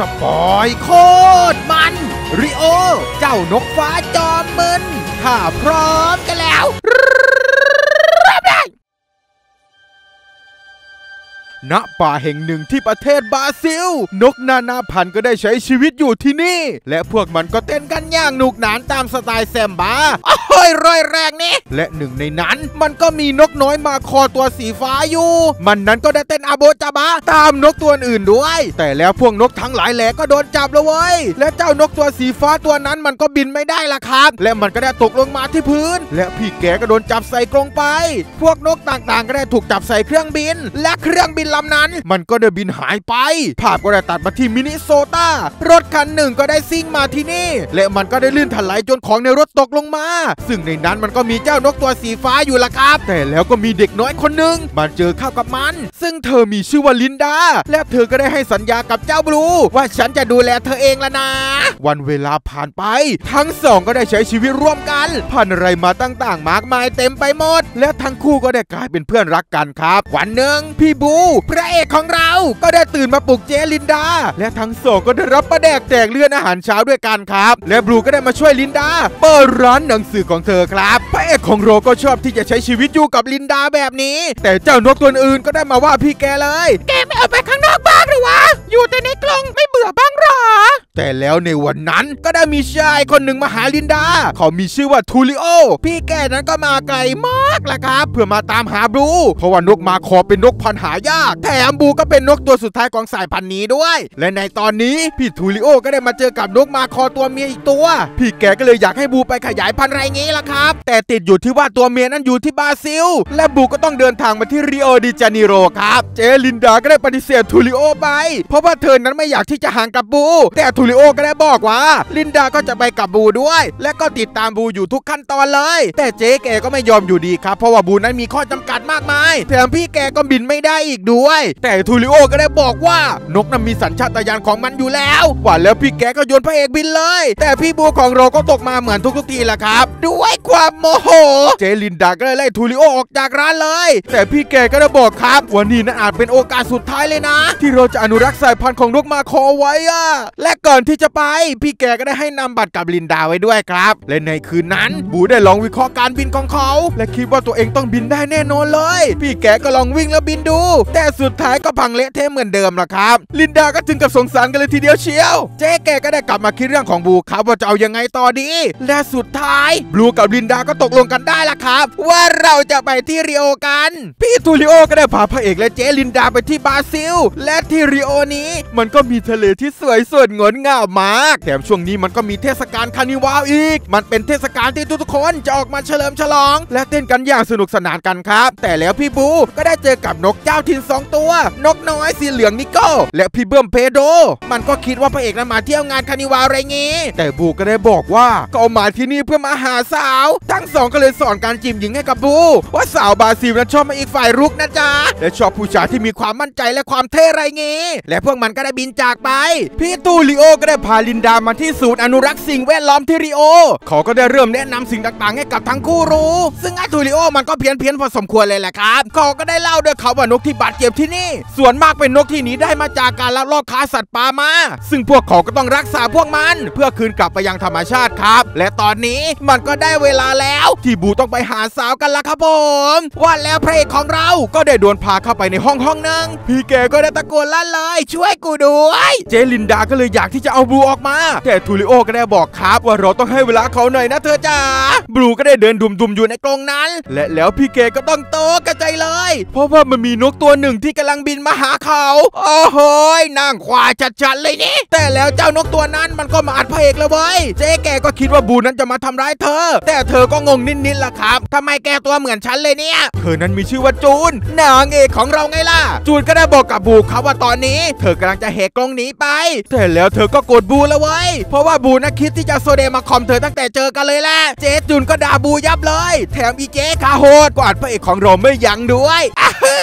ปอยโคตรมันริโอเจ้านกฟ้าจอมมึนถ้าพร้อมกันแล้วณป่าแห่งหนึ่งที่ประเทศบราซิลนกนานาพันธุ์ก็ได้ใช้ชีวิตอยู่ที่นี่และพวกมันก็เต้นกันอย่างหนุกหนานตามสไตล์แซมบ้าโอ้ยร่อยแรงนี่และหนึ่งในนั้นมันก็มีนกน้อยมาคอตัวสีฟ้าอยู่มันนั้นก็ได้เต้นอาโบจาบะตามนกตัวอื่นด้วยแต่แล้วพวกนกทั้งหลายแหล่ก็โดนจับแล้วเว้ยและเจ้านกตัวสีฟ้าตัวนั้นมันก็บินไม่ได้ละครับและมันก็ได้ตกลงมาที่พื้นและพี่แกก็โดนจับใส่กรงไปพวกนกต่างๆก็ได้ถูกจับใส่เครื่องบินและเครื่องบินลำนั้นมันก็ได้บินหายไปภาพก็ได้ตัดมาที่มินนิโซตารถคันหนึ่งก็ได้ซิ่งมาที่นี่และมันก็ได้ลื่นถลายจนของในรถตกลงมาซึ่งในนั้นมันก็มีเจ้านกตัวสีฟ้าอยู่ละครับแต่แล้วก็มีเด็กน้อยคนหนึ่งมันเจอเข้ากับมันซึ่งเธอมีชื่อว่าลินดาและเธอก็ได้ให้สัญญากับเจ้าบลูว่าฉันจะดูแลเธอเองละนะวันเวลาผ่านไปทั้งสองก็ได้ใช้ชีวิตร่วมกันผ่านอะไรมาต่างๆมากมายเต็มไปหมดและทั้งคู่ก็ได้กลายเป็นเพื่อนรักกันครับวันหนึ่งพี่บูพระเอกของเราก็ได้ตื่นมาปลุกเจลินดาและทั้งสองก็ได้รับประแดกแจกเลื่อนอาหารเช้าด้วยกันครับและบลูก็ได้มาช่วยลินดาเปิดร้านหนังสือของเธอครับพระเอกของเราก็ชอบที่จะใช้ชีวิตอยู่กับลินดาแบบนี้แต่เจ้านกตัวอื่นก็ได้มาว่าพี่แกเลยแกไม่ออกไปข้างนอกบ้างหรือวะอยู่แต่ในกรงไม่เบื่อบ้างหรอแต่แล้วในวันนั้นก็ได้มีชายคนหนึ่งมาหาลินดาเขามีชื่อว่าทูริโอพี่แกนั้นก็มาไกลมากละครับเพื่อมาตามหาบลูเพราะว่านกมาคอเป็นนกพันธุ์หายากแถมบลูก็เป็นนกตัวสุดท้ายของสายพันธุ์นี้ด้วยและในตอนนี้พี่ทูริโอก็ได้มาเจอกับนกมาคอตัวเมียอีกตัวพี่แกก็เลยอยากให้บลูไปขยายพันธุ์ไรงี้ละครับแต่ติดอยู่ที่ว่าตัวเมียนั้นอยู่ที่บราซิลและบลูก็ต้องเดินทางมาที่ริโอเดจาเนโรครับเจลินดาก็ได้ปฏิเสธทูริโอไปเพราะว่าเธอนั้นไม่อยากที่จะห่างกับบลูแต่ทูริโอก็ได้บอกว่าลินดาก็จะไปกับบลูด้วยและก็ติดตามบลูอยู่ทุกขั้นตอนเลยแต่เจ๊แกก็ไม่ยอมอยู่ดีครับเพราะว่าบลูนั้นมีข้อจำกัดมากมายแถมพี่แกก็บินไม่ได้อีกด้วยแต่ทูริโอก็ได้บอกว่านกนั้นมีสัญชาตญาณของมันอยู่แล้วว่าแล้วพี่แกก็โยนพระเอกบินเลยแต่พี่บลูของเราก็ตกมาเหมือนทุกทีแหละครับด้วยความโมโหเจลินดาก็เลยไล่ทูริโอออกจากร้านเลยแต่พี่แกก็ได้บอกครับวันนี้นั้นอาจเป็นโอกาสสุดท้ายเลยนะที่เราจะอนุรักษ์สายพันธุ์ของนกมาคอไว้และก่อนที่จะไปพี่แกก็ได้ให้นำบัตรกับลินดาไว้ด้วยครับและในคืนนั้นบูได้ลองวิเคราะห์การบินของเขาและคิดว่าตัวเองต้องบินได้แน่นอนเลยพี่แกก็ลองวิ่งแล้วบินดูแต่สุดท้ายก็พังเละเทะเหมือนเดิมละครับลินดาก็ถึงกับสงสารกันเลยทีเดียวเชียวเจ๊แกก็ได้กลับมาคิดเรื่องของบูครับว่าจะเอายังไงต่อดีและสุดท้ายบลูกับลินดาก็ตกลงกันได้ละครับว่าเราจะไปที่ริโอกันพี่ทูริโอก็ได้พาพระเอกและเจลินดาไปที่บราซิลและที่ริโอนี้มันก็มีทะเลที่สวยสดงดงามมากแถมช่วงนี้มันก็มีเทศกาลคาร์นิวัลอีกมันเป็นเทศกาลที่ทุกคนจะออกมาเฉลิมฉลองและเต้นกันอย่างสนุกสนานกันครับแต่แล้วพี่บูก็ได้เจอกับนกเจ้าถิ่น2ตัวนกน้อยสีเหลืองนิโก้และพี่เบิ้มเพโดมันก็คิดว่าพระเอกนั้นมาเที่ยวงานคาร์นิวัลอะไรงี้แต่บูก็ได้บอกว่าก็มาที่นี่เพื่อมาหาสาวทั้งสองก็เลยสอนการจีบหญิงให้กับบูว่าสาวบราซิลนั้นชอบมาอีกฝ่ายรุกนะจ๊ะและชอบผู้ชายที่มีความมั่นใจและความเท่ไรงี้และพวกมันก็ได้บินจากไปพี่ตูริโอก็ได้พาลินดามาที่ศูนย์อนุรักษ์สิ่งแวดล้อมที่ริโอเขาก็ได้เริ่มแนะนำสิ่งต่างๆให้กับทั้งคู่รู้ซึ่งไอ้ตูริโอมันก็เพี้ยนพอสมควรเลยแหละครับเขาก็ได้เล่าด้วยเขาว่านกที่บาดเจ็บที่นี่ส่วนมากเป็นนกที่หนีได้มาจากการลักลอบค้าสัตว์ป่ามาซึ่งพวกเขาก็ต้องรักษาพวกมันเพื่อคืนกลับไปยังธรรมชาติครับและตอนนี้มันก็ได้เวลาแล้วที่บูต้องไปหาสาวกันละครับผมว่าแล้วพระเอกของเราก็ได้โดนพาเข้าไปในห้องนึงพี่แกก็ได้ตะโกนลั่นเลยช่วยกูด้วยเจลินดาก็เลยอยากที่จะเอาบลูออกมาแต่ทูริโอก็ได้บอกครับว่าเราต้องให้เวลาเขาหน่อยนะเธอจ๋าบลูก็ได้เดินดุมๆอยู่ในกรงนั้นและแล้วพี่แกก็ต้องโตกระจายเลยเพราะว่ามันมีนกตัวหนึ่งที่กำลังบินมาหาเขาโอ้โหนั่งควายจัดๆเลยนี่แต่แล้วเจ้านกตัวนั้นมันก็มาอัดพระเอกเลยเว้ยเจ๊แกก็คิดว่าบูนั้นจะมาทำร้ายเธอแต่เธอก็งงนิดๆล่ะครับทำไมแกตัวเหมือนฉันเลยเนี่ยเธอนั้นมีชื่อว่าจูนนางเอกของเราไงล่ะจูนก็ได้บอกกับบูครับว่าตอนนี้เธอกำลังจะแหกกรงหนีไปแต่แล้วเธอก็โกรธบูแล้วเว้ยเพราะว่าบูน่ะคิดที่จะโซเดมาคอมเธอตั้งแต่เจอกันเลยแหละเจ๊จูนก็ด่าบูยับเลยแถมอีเจ๊คาโหดก็อัดพระเอกของเราไม่ยั้งด้วย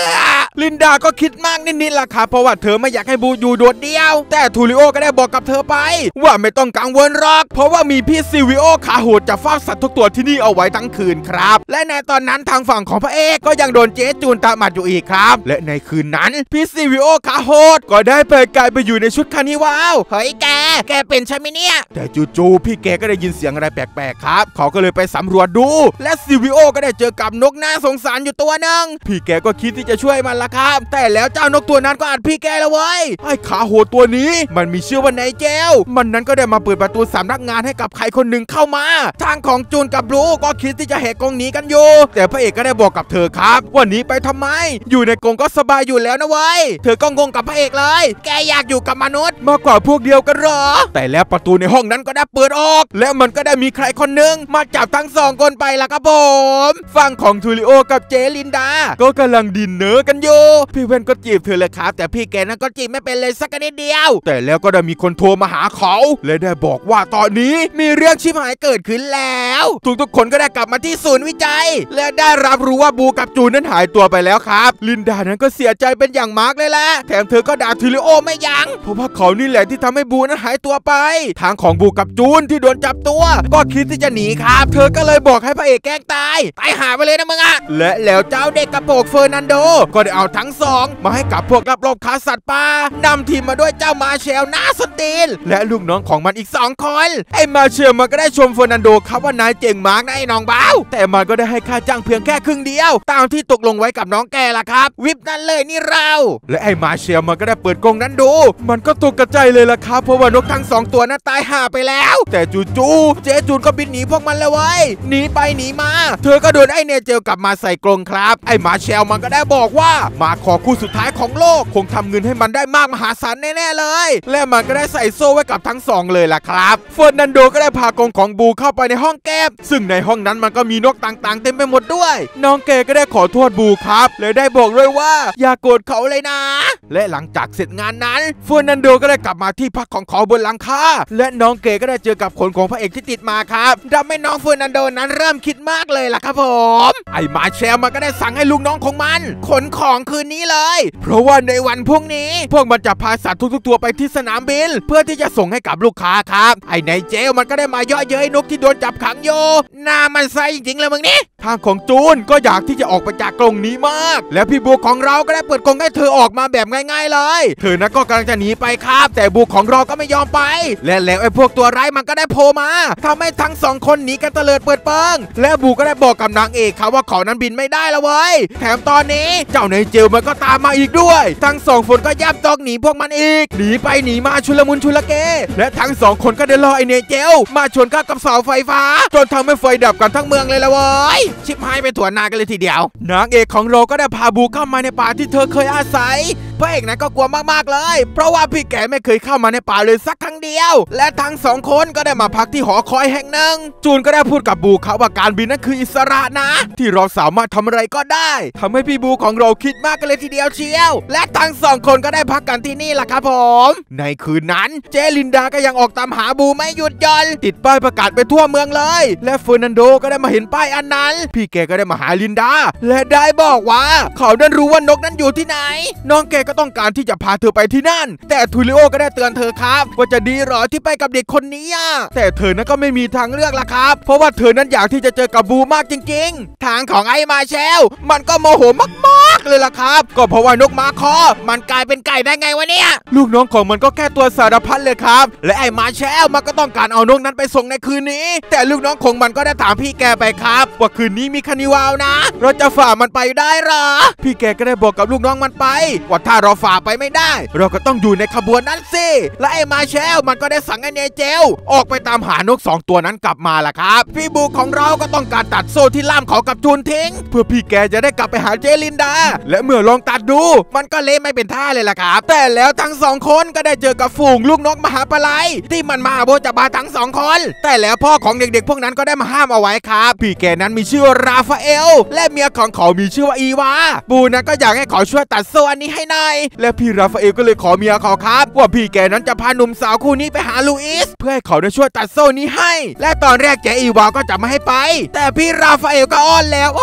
ลินดาก็คิดมากนิดๆล่ะครับเพราะว่าเธอไม่อยากให้บูอยู่โดดเดี่ยวแต่ทูริโอก็ได้บอกกับเธอไปว่าไม่ต้องกังวลหรอกเพราะว่ามีพี่ซิวิโอขาโหดจะเฝ้าสัตว์ทุกตัวที่นี่เอาไว้ทั้งคืนครับและในตอนนั้นทางฝั่งของพระเอกก็ยังโดนเจ๊จูนตามมาอยู่อีกครับและในคืนนั้นพี่ซิวิโอขาโหดก็ได้ไปกลายไปอยู่ในชุดคานิวาลเฮ้ยแกเป็นใช่ไหมเนี่ยแต่จู่ๆพี่แกก็ได้ยินเสียงอะไรแปลกๆครับเขาก็เลยไปสำรวจดูและซิวิโอก็ได้เจอกับนกน่าสงสารอยู่ตัวนึงพี่แกก็คิดที่จะช่วยมันละครับแต่แล้วเจ้านกตัวนั้นก็อัดพี่แกแล้วเว้ยไอ้ขาโหดตัวนี้มันมีชื่อว่าไนเจลมันนั้นก็ได้มาเปิดประตูสำนักงานให้กับใครคนหนึ่งเข้ามาทางของจูนกับบลูก็คิดที่จะแหกกรงหนีกันอยู่แต่พระเอกก็ได้บอกกับเธอครับว่าหนีไปทำไมอยู่ในกรงก็สบายอยู่แล้วนะเว้ยเธอก็งงกับพระเอกเลยแกอยากอยู่กับมนุษย์มากกว่าพวกเดียวกันเหรอแต่แล้วประตูในห้องนั้นก็ได้เปิดออกและมันก็ได้มีใครคนหนึ่งมาจับทั้งสองคนไปล่ะครับผมฝั่งของทูริโอกับเจลินดาก็กำลังดินเนอร์กันอยู่พี่เวนก็จีบเธอเลยครับแต่พี่แกนั้นก็จีบไม่เป็นเลยสักนิดเดียวแต่แล้วก็ได้มีคนโทรมาหาเขาและได้บอกว่าตอนนี้มีเรื่องชิบหายเกิดขึ้นแล้วทุกคนก็ได้กลับมาที่ศูนย์วิจัยและได้รับรู้ว่าบูกับจูนนั้นหายตัวไปแล้วครับลินดานั้นก็เสียใจเป็นอย่างมากเลยแหละแถมเธอก็ด่าทูริโอไม่ยั้งเพราะว่าเขานี่แหละที่ทำให้บูนั้นหายตัวไปทางของบูกับจูนที่โดนจับตัวก็คิดที่จะหนีครับเธอก็เลยบอกให้พระเอกแกล้งตายหาไปเลยนะมึงอะและแล้วเจ้าเด็กกระโปรงเฟอร์นันโดก็ได้เอาทั้งสองมาให้กับพวกรับรบค้าสัตว์ป่านำทีมมาด้วยเจ้ามาเชลหน้าสตีนและลูกน้องของมันอีก2 คนไอ้มาเชลมันก็ได้ชมเฟอร์นันโดครับว่านายเจ๋งมากนะไอ้น้องบ้าวแต่มันก็ได้ให้ค่าจ้างเพียงแค่ครึ่งเดียวตามที่ตกลงไว้กับน้องแกล่ะครับวิบนั่นเลยนี่เราและไอ้มาเชลมันก็ได้เปิดกรงนั้นดูมันก็ตกกระจายเลยล่ะครับเพราะว่านกทั้ง2 ตัวนั้นตายห่าไปแล้วแต่จู่ๆเจ๊จูนก็บินหนีพวกมันเลยเว้ยหนีไปหนีมาเธอก็โดนไอ้เนเจลกลับมาใส่กรงครับไอ้มาเชลมันก็ได้บอกว่ามาขอคู่สุดท้ายของโลกคงทำเงินให้มันได้มากมหาศาลแน่ๆเลยและมันก็ได้ใส่โซ่ไว้กับทั้ง2เลยล่ะครับเฟอร์นันโดก็ได้พากรงของบูเข้าไปในห้องแก็บซึ่งในห้องนั้นมันก็มีนกต่างๆเต็มไปหมดด้วยน้องแกก็ได้ขอโทษบูครับและได้บอกด้วยว่าอย่าโกรธเขาเลยนะและหลังจากเสร็จงานนั้นเฟอร์นันโดก็ได้กลับมาที่พักของเขาบนหลังคาและน้องเกก็ได้เจอกับขนของพระเอกที่ติดมาครับทำให้น้องเฟอร์นันโดนั้นเริ่มคิดมากเลยล่ะครับผมไอ้มาเชลมันก็ได้สั่งให้ลูกน้องของมันขนของคืนนี้เลยเพราะว่าในวันพรุ่งนี้พวกมันจะพาสัตว์ทุกๆตัวไปที่สนามบินเพื่อที่จะส่งให้กับลูกค้าครับไอ้ไนเจลมันก็ได้มาเยาะเย้ยนกที่โดนจับขังอยู่หน้ามันไส้จริงๆเลยมึงนี่ทางของจูนก็อยากที่จะออกไปจากกรงนี้มากและพี่บูของเราก็ได้เปิดกรงให้เธอออกมาแบบง่ายๆเลยเธอนั้นก็กำลังจะหนีไปครับแต่บูของเราก็ไม่ยอมไปและแล้วไอ้พวกตัวร้ายมันก็ได้โผล่มาทำให้ทั้ง2 คนหนีกันเตลิดเปิดเปิงและบูก็ได้บอกกับนางเอกครับว่าเขานั้นบินไม่ได้แล้วเว้ยแถมตอนนี้เจ้าไนเจลมันก็ตามมาอีกด้วยทั้ง2 คนก็ย่ำจองหนีพวกมันอีกหนีไปหนีมาชุลมุนชุลเกและทั้ง2 คนก็ได้รอไอ้ไนเจลมาชนเข้ากับเสาไฟฟ้าจนทำให้ไฟดับกันทั้งเมืองเลยละเว้ยชิบหายไปถั่วนากันเลยทีเดียวนางเอกของเราก็ได้พาบูเข้ามาในป่าที่เธอเคยอาศัยพระเอกนั้นก็กลัวมากๆเลยเพราะว่าพี่แกไม่เคยเข้ามาในป่าเลยสักครั้งเดียวและทั้ง2 คนก็ได้มาพักที่หอคอยแห่งหนึ่งจูนก็ได้พูดกับบูเขาว่าการบินนั้นคืออิสระนะที่เราสามารถทำอะไรก็ได้ทำให้พี่บูของเราคิดมากกันเลยทีเดียวเชียวและทั้ง2 คนก็ได้พักกันที่นี่ล่ะครับผมในคืนนั้นเจลินดาก็ยังออกตามหาบูไม่หยุดหย่อนติดป้ายประกาศไปทั่วเมืองเลยและเฟอร์นันโดก็ได้มาเห็นป้ายอันนั้นพี่แกก็ได้มาหาลินดาและได้บอกว่าเขานั้นรู้ว่านกนั้นอยู่ที่ไหนน้องแกก็ต้องการที่จะพาเธอไปที่นั่นแต่ทูริโอก็ได้เตือนเธอครับว่าจะดีหรอที่ไปกับเด็กคนนี้แต่เธอนั้นก็ไม่มีทางเลือกล่ะครับเพราะว่าเธอนั้นอยากที่จะเจอกับบูมากจริงๆทางของไอ้มาเชลมันก็โมโหมากๆเลยล่ะครับก็เพราะว่านกมาคอมันกลายเป็นไก่ได้ไงวะเนี่ยลูกน้องของมันก็แค่ตัวสารพัดเลยครับและไอ้มาเชลมันก็ต้องการเอานกนั้นไปส่งในคืนนี้แต่ลูกน้องของมันก็ได้ถามพี่แกไปครับว่าคืนนี้มีคานิวาลนะเราจะฝ่ามันไปได้หรอพี่แกก็ได้บอกกับลูกน้องมันไปว่าถ้าเราฝ่าไปไม่ได้เราก็ต้องอยู่ในขบวนนั้นสิและไอ้มาเชลมันก็ได้สั่งให้เนเจลออกไปตามหานก2 ตัวนั้นกลับมาล่ะครับพี่บูของเราก็ต้องการตัดโซ่ที่ล่ามเขากับจูนทิ้งเพื่อพี่แกจะได้กลับไปหาเจลินดาและเมื่อลองตัดดูมันก็เละไม่เป็นท่าเลยล่ะครับแต่แล้วทั้ง2 คนก็ได้เจอกับฝูงลูกนกมหาปลายที่มันมาโบจับบาทั้ง2 คนแต่แล้วพ่อของเด็กๆพวกนั้นก็ได้มาห้ามเอาไว้ครับพี่แกนั้นมีชื่อว่าราฟาเอลและเมียของเขามีชื่อว่าอีวาบูนั้นก็อยากให้เขาช่วยตัดโซ่อันนี้ให้หน่อยและพี่ราฟาเอลก็เลยขอเมียเขาครับว่าพี่แกนั้นจะพาหนุ่มสาวคู่นี้ไปหาลูอิสเพื่อให้เขาได้ช่วยตัดโซ่นี้ให้และตอนแรกแกอีวาก็จะไม่ให้ไปแต่พี่ราฟาเอลก็อ้อนแล้วโอ้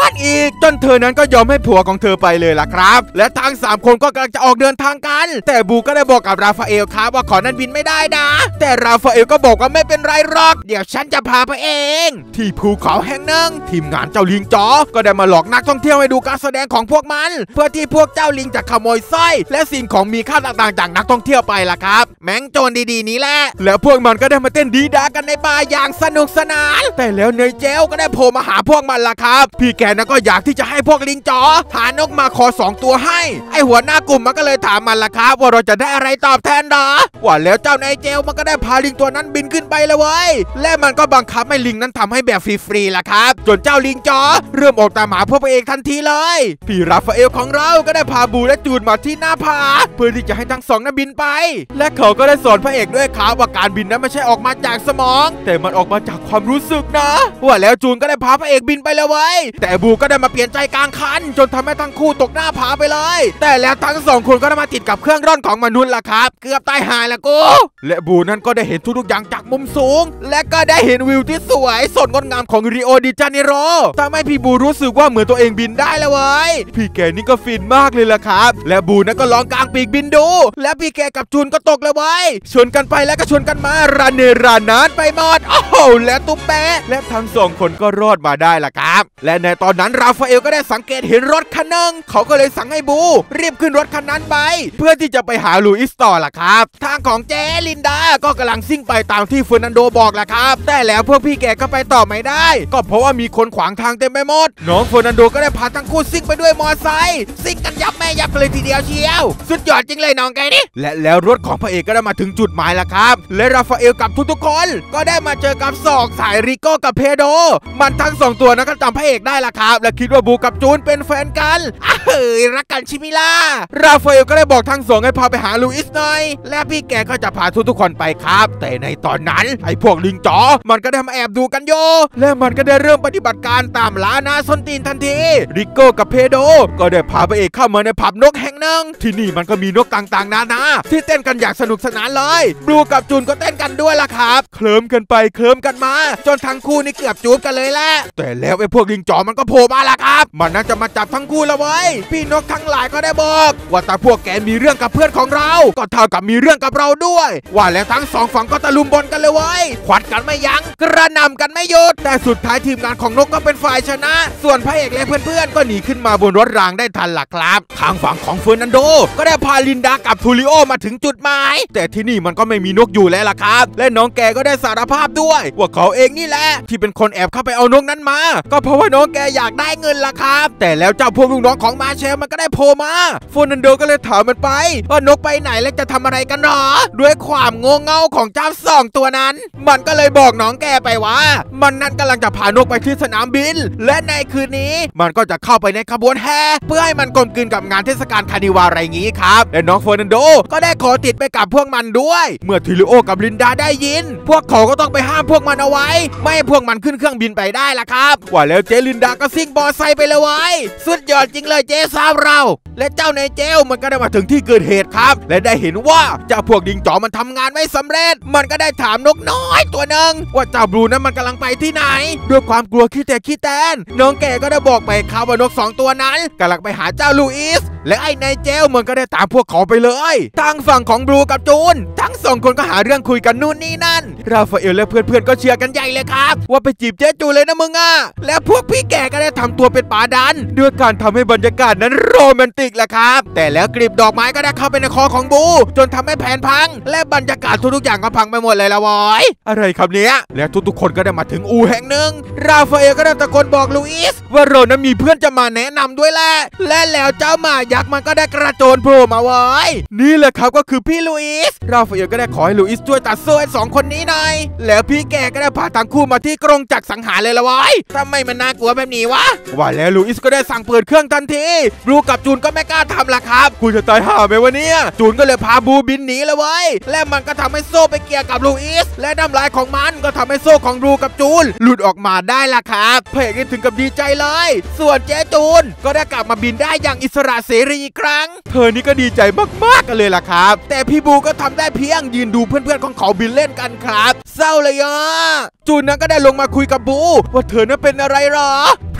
อนอีกจนเธอนั้นก็ยอมให้ผัวของเธอไปเลยล่ะครับและทั้ง3คนก็กำลังจะออกเดินทางกันแต่บูก็ได้บอกกับราฟาเอลครับว่าขอนั้นบินไม่ได้นะแต่ราฟาเอลก็บอกว่าไม่เป็นไรหรอกเดี๋ยวฉันจะพาไปเองที่ภูเขาแห่งหนึ่งทีมงานเจ้าลิงจ๋อก็ได้มาหลอกนักท่องเที่ยวให้ดูการแสดงของพวกมันเพื่อที่พวกเจ้าลิงจะขโมยสร้อยและสิ่งของมีค่าต่างๆจากนักท่องเที่ยวไปล่ะครับแม้งโจรดีๆนี้แหละแล้วพวกมันก็ได้มาเต้นดีดากันในบาร์อย่างสนุกสนานแต่แล้วเนยเจลก็ได้โผล่มาหาพวกมันล่ะครับพี่แกนั้นก็อยากที่จะให้พวกลิงจ๋อหานกมาขอ2ตัวให้ไอหัวหน้ากลุ่มมันก็เลยถามมันล่ะครับว่าเราจะได้อะไรตอบแทนหรอว่าแล้วเจ้านายเจลมันก็ได้พาลิงตัวนั้นบินขึ้นไปเลยเว้ยและมันก็บังคับให้ลิงนั้นทำให้แบบฟรีๆล่ะครับจนเจ้าลิงจ๋อเริ่มออกตามหาพวกพระเอกทันทีเลยพี่ราฟาเอลของเราก็ได้พาบูและจูนมาที่หน้าผาเพื่อที่จะให้ทั้งสองนั้นบินไปและเขาก็ได้สอนพระเอกด้วยครับว่าการบินนั้นไม่ใช่ออกมาจากสมองแต่มันออกมาจากความรู้สึกนะว่าแล้วจูนก็ได้พาพระเอกบินไปเลยเว้ยแต่บูก็ได้มาเปลี่ยนใจกลางคันจนทำให้ทั้งคู่ตกหน้าผาไปเลยแต่แล้วทั้งสองคนก็ได้มาติดกับเครื่องร่อนของมนุษย์ล่ะครับเกือบตายหายละกูและบูนั้นก็ได้เห็นทุกอย่างจากมุมสูงและก็ได้เห็นวิวที่สวยสดงดงามของริโอดิจาเนโรทำให้พี่บูรู้สึกว่าเหมือนตัวเองบินได้แล้วเว้ยพี่แกนี่ก็ฟินมากเลยล่ะครับและบูนั้นก็ลองกางปีกบินดูและพี่แกกับจูนก็ตกเลยเว้ยชนกันไปแล้วก็ชนกันมาราเนรานานไปหมดโอ้โหและตุ๊บแปะและทั้งสองคนก็รอดมาได้ล่ะครับและในตอนนั้นราฟาเอลก็ได้สังเกตเห็นรถคันนึงเขาก็เลยสั่งให้บูรีบขึ้นรถคันนั้นไปเพื่อที่จะไปหาลูอิสต่อล่ะครับทางของเจลินดาก็กำลังซิ่งไปตามที่เฟอร์นันโดบอกล่ะครับแต่แล้วพวกพี่แกก็ไปต่อไม่ได้ก็เพราะว่ามีคนขวางทางเต็มไปหมดน้องเฟอร์นันโดก็ได้พาทั้งคู่ซิ่งไปด้วยมอไซค์ซิ่งกันยับแม่ยับเลยทีเดียวเชียวสุดยอดจริงเลยน้องแกนี่และแล้วรถของพระเอกก็ได้มาถึงจุดหมายแล้วครับและราฟาเอลกับทุกๆคนก็ได้มาเจอกับสองสายริโก้กับเพโดมันทั้ง2ตัวนั้นก็จำพระเอกได้ล่ะครับและคิดว่าบูกับจูนเป็นแฟนกันเฮ้ยรักกันชิมิล่าราฟาเอลก็ได้บอกทั้งสองให้พาไปหาลูอิสหน่อยและพี่แกก็จะพาทุกๆคนไปครับแต่ในตอนนั้นไอ้พวกลิงจ๋อมันก็ได้มาแอบดูกันโยและมันก็ได้เริ่มปฏิบัติการตามล่านาส้นตีนทันทีริโก้กับเพโดก็ได้พาพระเอกเข้ามาในผับนกแห่งหนึ่งที่นี่มันก็มีนกต่างๆนานาที่เต้นกันอย่างสนุกสนานเลยบลูกับจูนก็เต้นกันด้วยล่ะครับเคลิ้มกันไปเคลิ้มกันมาจนทั้งคู่นี่เกือบจูบกันเลยแหละแต่แล้วไอ้พวกลิงจ๋อมันก็โผล่มาล่ะครับมันน่าจะมาจับทั้งคู่แล้วเว้ยพี่นกทั้งหลายก็ได้บอกว่าแต่พวกแกมีเรื่องกับเพื่อนของเราก็เท่ากับมีเรื่องกับเราด้วยว่าแล้วทั้งสองฝั่งก็ตะลุมบอลกันเลยเว้ยขวัดกันไม่ยั้งกระหน่ำกันไม่หยุดแต่สุดท้ายทีมงานของนกก็เป็นฝ่ายชนะส่วนพระเอกและเพื่อนๆก็หนีขึ้นมาบนรถรางได้ทันล่ะครับทางฝั่งของเฟอร์นันโดก็ได้พาลินดากับทูริโอมาถึงจุดหมายแต่ที่นี่มันก็ไม่มีนกอยู่แล้วล่ะครับและน้องแกก็ได้สารภาพด้วยว่าเขาเองนี่แหละที่เป็นคนแอบเข้าไปเอานกนั้นมาก็เพราะว่าน้องแกอยากได้เงินล่ะครับแต่แล้วเจ้าพวกลูกน้องของมาเชลมันก็ได้โผล่มาเฟอร์นันโดก็เลยถามมันไปว่านกไปไหนและจะทำอะไรกันหรอด้วยความโง่เง่าของเจ้า2ตัวนั้นมันก็เลยบอกน้องแกไปว่ามันนั้นกำลังจะพานกไปที่สนามบินและในคืนนี้มันก็จะเข้าไปในขบวนแห่เพื่อให้มันกลมกลืนกับงานเทศกาลคาร์นิวัลอะไรงี้ครับและน้องเฟอร์นันโดก็ได้ขอติดไปกับพวกมันด้วยเมื่อทิลิโอกับลินดาได้ยินพวกเขาก็ต้องไปห้ามพวกมันเอาไว้ไม่ให้พวกมันขึ้นเครื่องบินไปได้ล่ะครับว่าแล้วเจลินดาก็ซิ่งบอไซค์ไปเลยไว้สุดยอดจริงเลยเจสาวเราและเจ้าในเจลมันก็ได้มาถึงที่เกิดเหตุครับและได้เห็นว่าเจ้าพวกลิงจ๋อมันทำงานไม่สำเร็จมันก็ได้ถามนกน้อยตัวหนึ่งว่าเจ้าบลูนั้นมันกำลังไปที่ไหนด้วยความกลัวขี้แตนน้องแกก็ได้บอกไปครับว่านก2ตัวนั้นกำลังไปหาเจ้าลูอิสและไอ้นายเจลมันก็ได้ตามพวกเขาไปเลยทางฝั่งของบลูกับจูนทั้ง2คนก็หาเรื่องคุยกันนู่นนี่นั่นราฟาเอลและเพื่อนๆก็เชียร์กันใหญ่เลยครับว่าไปจีบเจ๊จูเลยนะมึงอ่ะและพวกพี่แกก็ได้ทำตัวเป็นป่าดันด้วยการทำให้บรรยากาศนั้นโรแมนติกแหละครับแต่แล้วกลีบดอกไม้ก็ได้เข้าไปในคอของบูจนทำให้แผนพังและบรรยากาศทุกๆอย่างก็พังไปหมดเลยละวอยอะไรครับเนี้ยและทุกๆคนก็ได้มาถึงอู่แห่งหนึ่งราฟาเอลก็ได้ตะโกนบอกลูอิสว่าเรานั้นมีเพื่อนจะมาแนะนำด้วยแหละและแล้วเจ้าหมายักษ์มันก็ได้กระโจนโผล่มาไว้นี่แหละครับก็คือพี่ลูอิสราฟาเอลก็ได้ขอให้ลูอิสช่วยตัดโซ่ให้2คนนี้หน่อยแล้วพี่แกก็ได้พาทั้งคู่มาที่กรงจักรสังหารเลยละวอยทำไมมันน่ากลัวแบบนี้วะว่าแล้วลูอิสก็ได้สั่งเปิดเครื่องทันทีบลูกับจูนก็ไม่กล้าทำละครับกูจะตายห่าไหมวะเนี่ยจูนก็เลยพาบูบินหนีเลยเว้ยและมันก็ทำให้โซ่ไปเกี่ยวกับลูอิสและน้ำลายของมันก็ทำให้โซ่ของบลูกับจูนหลุดออกมาได้ละครับเพกถึงกับดีใจเลยส่วนเจ๊จูนก็ได้กลับมาบินได้อย่างอิสระเสรีอีกครั้งเธอนี่ก็ดีใจมากๆกันเลยล่ะครับแต่พี่บูก็ทำได้เพียงยืนดูเพื่อนๆของเขาบินเล่นกันครับเศร้าเลยอ่ะจูนนั้นก็ได้ลงมาคุยกับบูว่าเธอนั้นเป็นอะไรหรอพ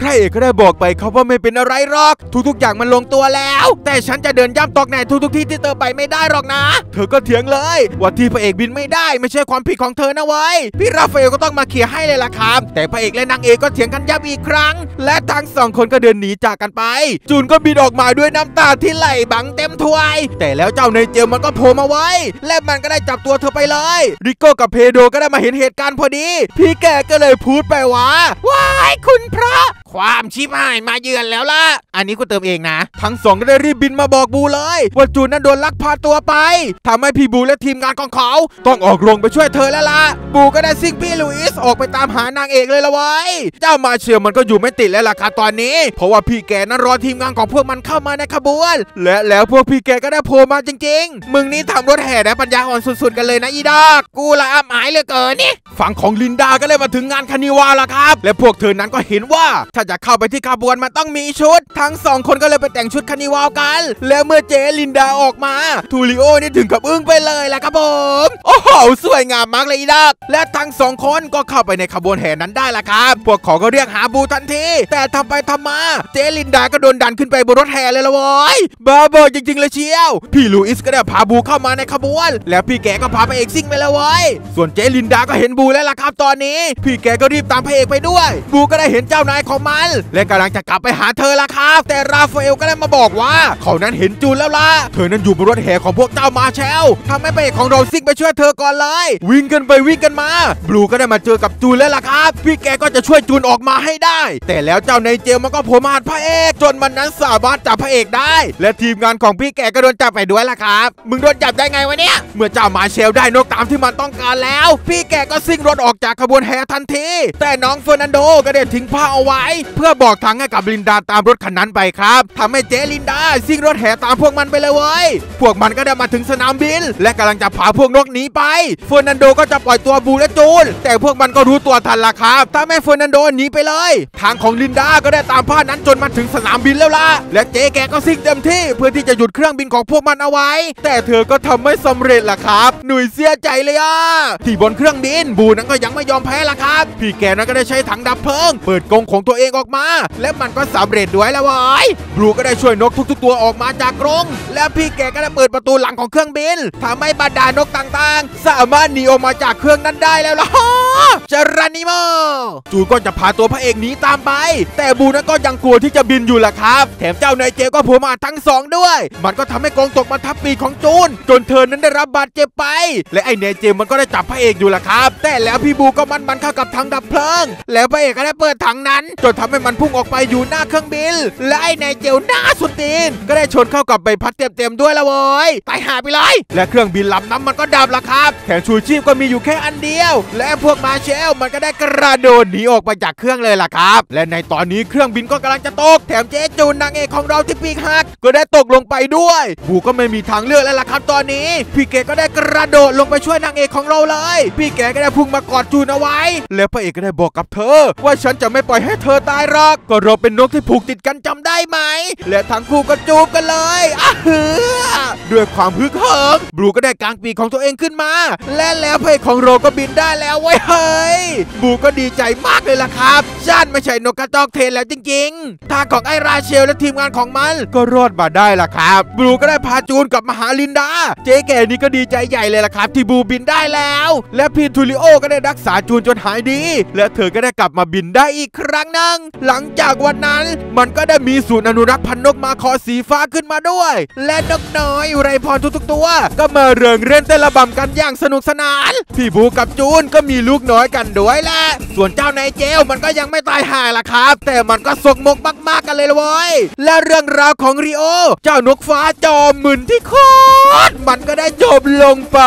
พระเอกก็ได้บอกไปเขาว่าไม่เป็นอะไรหรอกทุกๆอย่างมันลงตัวแล้วแต่ฉันจะเดินย่ำตอกแหน่ทุกๆที่ที่เธอไปไม่ได้หรอกนะเธอก็เถียงเลยว่าที่พระเอกบินไม่ได้ไม่ใช่ความผิดของเธอนะเว้ยพี่ราฟาเอลก็ต้องมาเคลียร์ให้เลยล่ะครับแต่พระเอกและนางเอกก็เถียงกันยับอีกครั้งและทั้ง2 คนก็เดินหนีจากกันไปจูนก็บินออกมาด้วยน้ำตาที่ไหลบังเต็มถ้วยแต่แล้วเจ้าในเจลมันก็โผล่มาไว้และมันก็ได้จับตัวเธอไปเลยริโก้กับเพโดก็ได้มาเห็นเหตุการณ์พอดีพี่แกก็เลยพูดไปว่าว้ายคุณพระความชิบหายมาเยือนแล้วล่ะอันนี้กูเติมเองนะทั้ง2ก็ได้รีบบินมาบอกบูเลยว่าจูนนั้นโดนลักพาตัวไปทำให้พี่บูและทีมงานของเขาต้องออกโรงไปช่วยเธอแล้วล่ะบูก็ได้ซิ่งพี่ลุยส์ออกไปตามหานางเอกเลยละเว้ยเจ้ามาเชียร์มันก็อยู่ไม่ติดแล้วล่ะค่ะตอนนี้เพราะว่าพี่แกนั้นรอทีมงานของพวกมันเข้ามาในขบวนและแล้วพวกพี่แกก็ได้โผล่มาจริงๆมึงนี่ทำรถแห่ได้ปัญญาอ่อนสุดๆกันเลยนะอีดอกกูละอับอายเหลือเกินนี่ฝั่งของลินดาก็เลยมาถึงงานคานิวาลแล้วครับและพวกเธอนั้นก็เห็นว่าถ้าจะเข้าไปที่ขบวนมันต้องมีชุดทั้ง2 คนก็เลยไปแต่งชุดคานิวาลกันแล้วเมื่อเจลินดาออกมาทูริโอนี่ถึงกับอึ้งไปเลยแหละครับผมโอ้โหสวยงามมากเลยอีดอกและทั้ง2 คนก็เข้าไปในขบวนแห่นั้นได้ละครับพวกเขาก็เรียกหาบูทันทีแต่ทำไปทำมาเจลินดาก็โดนดันขึ้นไปบนรถแห่เลยละเว้ยบ้าบอจริงๆเลยเชียวพี่ลูอิสก็ได้พาบูเข้ามาในขบวนแล้วพี่แกก็พาพระเอกซิ่งไปเลยเว้ยส่วนเจลินดาก็เห็นบูแล้วล่ะครับตอนนี้พี่แกก็รีบตามพระเอกไปด้วยบูก็ได้เห็นเจ้านายของมันและกำลังจะกลับไปหาเธอละครับแต่ราฟาเอลก็ได้มาบอกว่าเขานั้นเห็นจูนแล้วล่ะเธอนั้นอยู่บนรถแห่ของพวกเจ้ามาเชลทำให้พระเอกของเราซิ่งไปช่วยเธอก่อนเลยวิ่งกันไปวิ่งกันมาบลูก็ได้มาเจอกับจูนแล้วล่ะครับพี่แกก็จะช่วยจูนออกมาให้ได้แต่แล้วเจ้าในเจลมันก็โผล่มาหาพระเอกจนมันนั้นสามารถจับพระเอกได้และทีมงานของพี่แกก็โดนจับไปด้วยล่ะครับมึงโดนจับได้ไงวะเนี่ยเมื่อเจ้ามาเชลได้นกตามที่มันต้องการแล้วพี่แกก็ซิ่งรถออกจากขบวนแห่ทันทีแต่น้องเฟอร์นันโดก็ได้ทิ้งผ้าเอาไว้เพื่อบอกทางให้กับลินดาตามรถคันนั้นไปครับทำให้เจลินดาซิ่งรถแห่ตามพวกมันไปเลยเว้ยพวกมันก็ได้มาถึงสนามบินและกำลังจะพาพวกนกหนีไปเฟอร์นันโดก็จะปล่อยตัวบูและจูนแต่พวกมันก็รู้ตัวทันละครับทำให้เฟอร์นันโดหนีไปเลยทางของลินดาก็ได้ตามผ้านั้นจนมาถึงสนามบินแล้วล่ะและเจ๊แกก็ซิ่งเต็มที่เพื่อที่จะหยุดเครื่องบินของพวกมันเอาไว้แต่เธอก็ทำไม่สำเร็จล่ะครับหนุ่ยเสียใจเลยอ่ะที่บนเครื่องบินบูนั้นก็ยังไม่ยอมแพ้ล่ะครับพี่แกนั้นก็ได้ใช้ถังดับเพลิงเปิดกรงของตัวเองออกมาและมันก็สำเร็จด้วยแล้วเว้ยบูก็ได้ช่วยนกทุกๆตัวออกมาจากกรงแล้วพี่แกก็ได้เปิดประตูหลังของเครื่องบินทำให้บรรดานกต่างๆสามารถหนีออกมาจากเครื่องนั้นได้แล้วล่ะจรานิโมจูก็จะพาตัวพระเอกหนีตามไปแต่บูนั้นก็ยังกลัวที่จะบินอยู่ล่ะครับแถมเจ้านายเจก็โผล่มาทั้ง2ด้วยมันก็ทำให้กรงตกมาทับปีกของจูนจนเธอนั้นได้รับบาดเจ็บไปและไอ้นายเจมันก็ได้จับพระเอกอยู่ล่ะครับแต่แล้วพี่บูก็มันเข้ากับถังดับเพลิงแล้วพระเอกก็ได้เปิดถังนั้นจนทำให้มันพุ่งออกไปอยู่หน้าเครื่องบินและไอ้นายเจหน้าสุดตีนก็ได้ชนเข้ากับใบพัดเต็มด้วยละเว้ยตายหาไปเลยและเครื่องบินลำนั้นมันก็ดับล่ะครับแขนชูชีพก็มีอยู่แค่อันเดียวและพวกมาเชลมันก็ได้กระโดดหนีออกไปจากเครื่องเลยล่ะครับและในตอนนี้เครื่องบินก็กำลังจะตกแถมเจ๊จูนนางเอกของเราที่ปีกหักก็ได้ตกลงไปด้วยบูก็ไม่มีทางเลือกแล้วล่ะครับตอนนี้พี่แกก็ได้กระโดดลงไปช่วยนางเอกของเราเลยพี่แกก็ได้พุ่งมากอดจูนเอาไว้แล้วพระเอกก็ได้บอกกับเธอว่าฉันจะไม่ปล่อยให้เธอตายหรอกก็เราเป็นนกที่ผูกติดกันจำได้ไหมและทั้งคู่ก็จูบกันเลยด้วยความฮึกเหิมบลูก็ได้กางปีกของตัวเองขึ้นมาและแล้วพระเอกของเราก็บินได้แล้วเว้ยเฮ้ยบลูก็ดีใจมากเลยล่ะครับฉันไม่ใช่นกกระจอกเทศแล้วจริงๆทางของไอ้ราเชลและทีมงานของมันก็รอดมาได้ล่ะครับบลูก็ได้พาจูนกลับมาหาลินดาเจ๊แก่นี่ก็ดีใจใหญ่เลยล่ะครับที่บลูบินได้แล้วและพีทูริโอก็ได้รักษาจูนจนหายดีและเธอก็ได้กลับมาบินได้อีกครั้งนึงหลังจากวันนั้นมันก็ได้มีศูนย์อนุรักษ์พันธุ์นกมาคอสีฟ้าขึ้นมาด้วยและนกน้อยไรพรทุกๆตัวก็มาเริงเร่นเต้นระบำกันอย่างสนุกสนานพี่บูกับจูนก็มีลูกน้อยกันด้วยแหละส่วนเจ้านายเจลมันก็ยังไม่ตายหายล่ะครับแต่มันก็สกมกมากๆกันเลยละเว้ยและเรื่องราวของริโอเจ้านกฟ้าจอมมึนที่โคตรมันก็ได้จบลงไป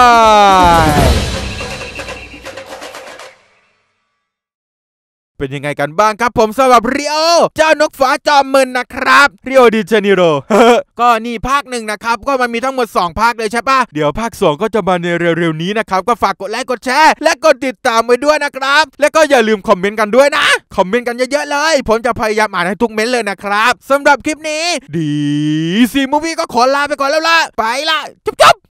เป็นยังไงกันบ้างครับผมสำหรับริโอเจ้านกฟ้าจอมมึนนะครับริโอดิเจเนโร ก็นี่ภาค1นะครับก็มันมีทั้งหมด2ภาคเลยใช่ปะเดี๋ยวภาค2ก็จะมาในเร็วๆนี้นะครับก็ฝากกดไลค์กดแชร์และกดติดตามไว้ด้วยนะครับและก็อย่าลืมคอมเมนต์กันด้วยนะคอมเมนต์กันเยอะๆเลยผมจะพยายามอ่านให้ทุกเม้นต์เลยนะครับสำหรับคลิปนี้ดีซีมูวี่ก็ขอลาไปก่อนแล้วล่ะไปละจุ๊บ